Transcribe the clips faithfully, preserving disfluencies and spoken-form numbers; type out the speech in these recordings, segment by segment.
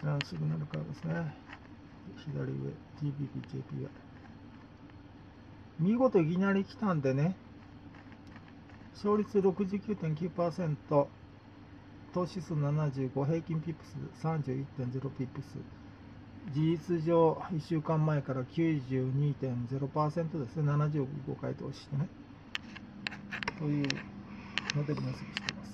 トランシグナルカードですね。左上 ティービーピージェーピー が見事いきなり来たんでね、勝率 ろくじゅうきゅうてんきゅうパーセント、投資数ななじゅうご、平均ピップス さんじゅういってんゼロ ピップス、事実上いっしゅうかんまえから きゅうじゅうにてんゼロパーセント ですね。ななじゅうごかい投資してね、というので分析しています。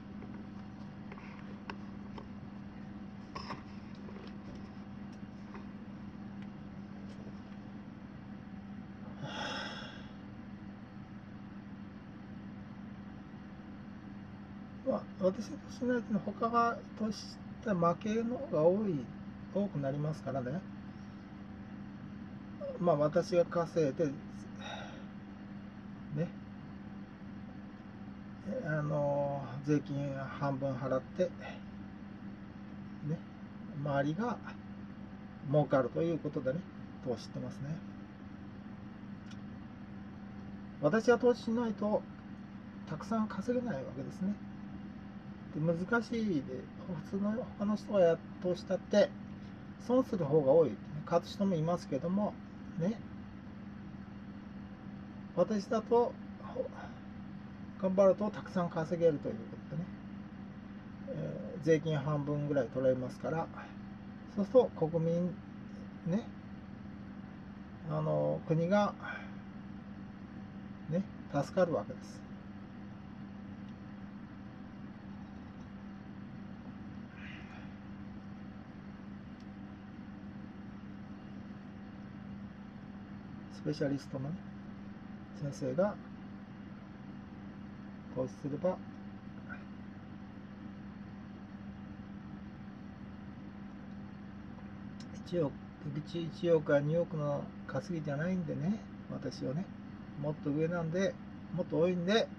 まあ、私としないと他が投資した負けの方が多い多くなりますからね。まあ私が稼いでね、あの税金半分払ってね、周りが儲かるということでね、投資してますね。私は投資しないとたくさん稼げないわけですね。で難しいで、普通の他の人がや投資したって損する方が多い、勝つ人もいますけどもね、私だと頑張るとたくさん稼げるということでね、えー、税金半分ぐらい取られますから、そうすると国民ね、あの国がね助かるわけです。スペシャリストの、ね、先生が投資すればいちおく、いちおくかにおくの稼ぎじゃないんでね、私はね、もっと上なんで、もっと多いんで、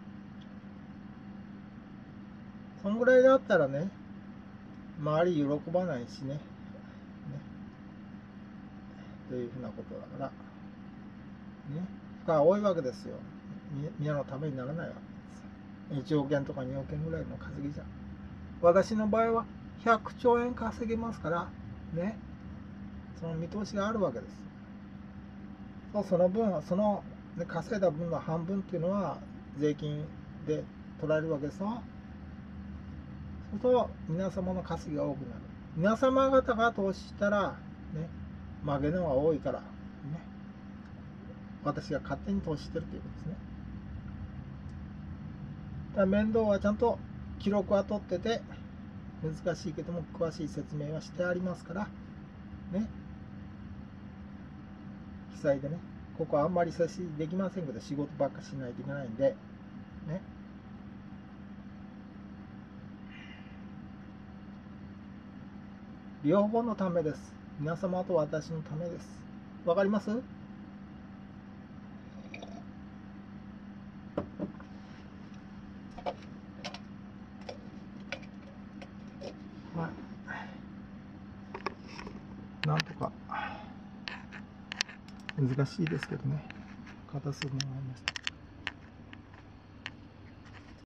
そんぐらいだったらね、周り喜ばないしね、ねというふうなことだから、ね、が多いわけですよ。皆のためにならないわけです。いちおくえんとかにおくえんぐらいの稼ぎじゃ。私の場合はひゃくちょうえん稼げますから、ね、その見通しがあるわけです。そうその分、その、ね、稼いだ分の半分っていうのは税金で取られるわけですよ。そうすると皆様の稼ぎが多くなる。皆様方が投資したら、ね、負けの方が多いから、ね、私が勝手に投資してるということですね。だから面倒はちゃんと記録は取ってて、難しいけども詳しい説明はしてありますからね、記載でね、ここはあんまり接しできませんけど仕事ばっかしないといけないんでね、両方のためです。皆様と私のためです。わかります？はい。なんとか難しいですけどね、片すぐもらいました。